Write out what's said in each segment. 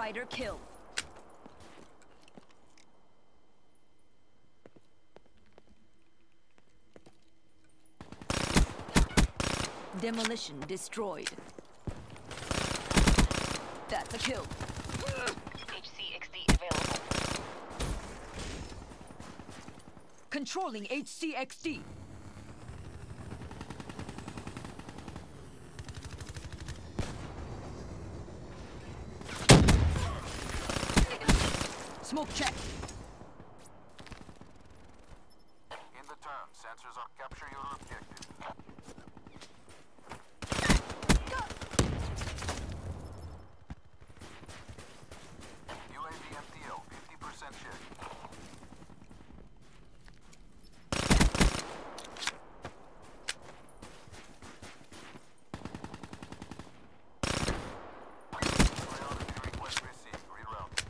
Fighter kill. Demolition destroyed. That's a kill. HCXD available. Controlling HCXD. Smoke check. In the turn, sensors are capture your objective. UAV MTL, 50% check. Priority request received. Reroute.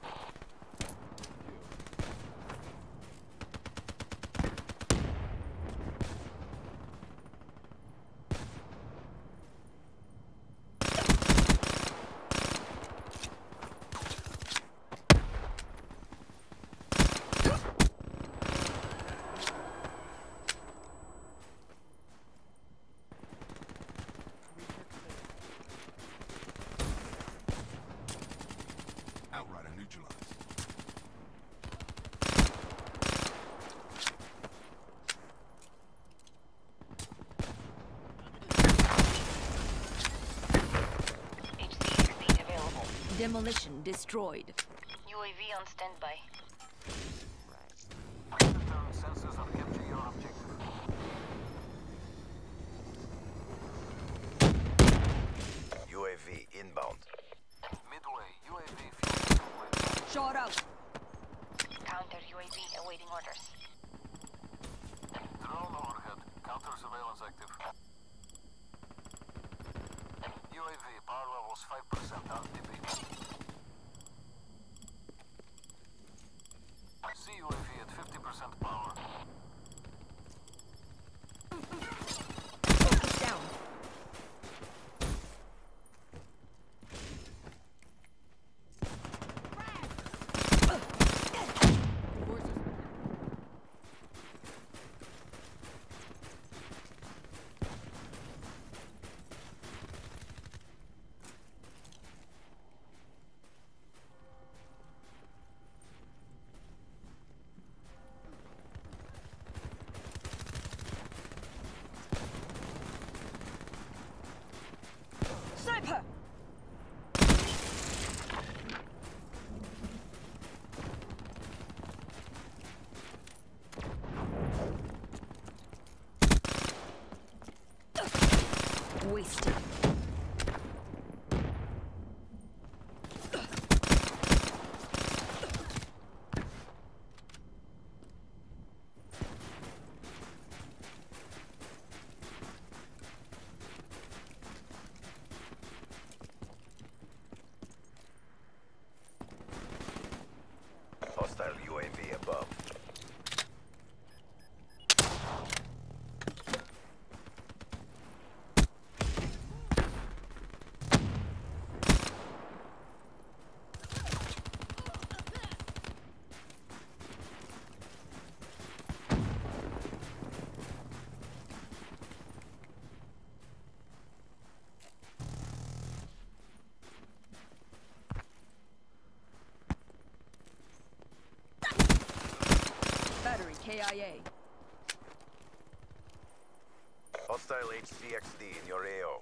Outrider neutralized. HCXD available. Demolition destroyed. UAV on standby. In the turn, sensors are capture your objective. UAV inbound. Midway, UAV fuel complete. Shot out. Counter UAV awaiting orders. Drone overhead. Counter surveillance active. UAV power levels 5% RTB. CUAV at 50% power. Focus down. Sniper! Wasted. Hostile UAV above. Battery KIA. Hostile HCXD in your AO.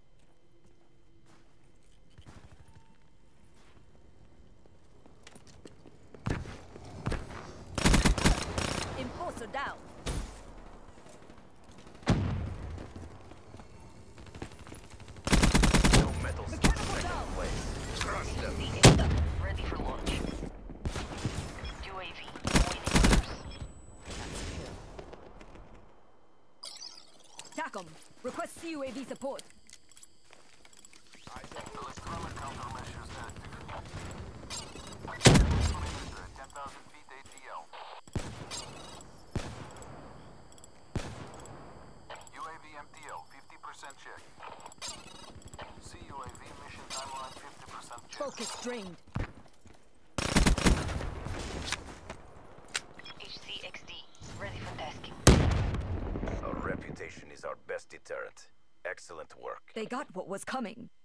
Enforcer down. No metal Mechanical second down. place. Crush them. Ready for launch. UAV awaiting orders. TACOM. Request CUAV support. Electronic countermeasures active. 10,000 feet ATL. UAV MTL, 50% check. CUAV mission timeline, 50% check. Focus drained. deterrent. Excellent work. They got what was coming.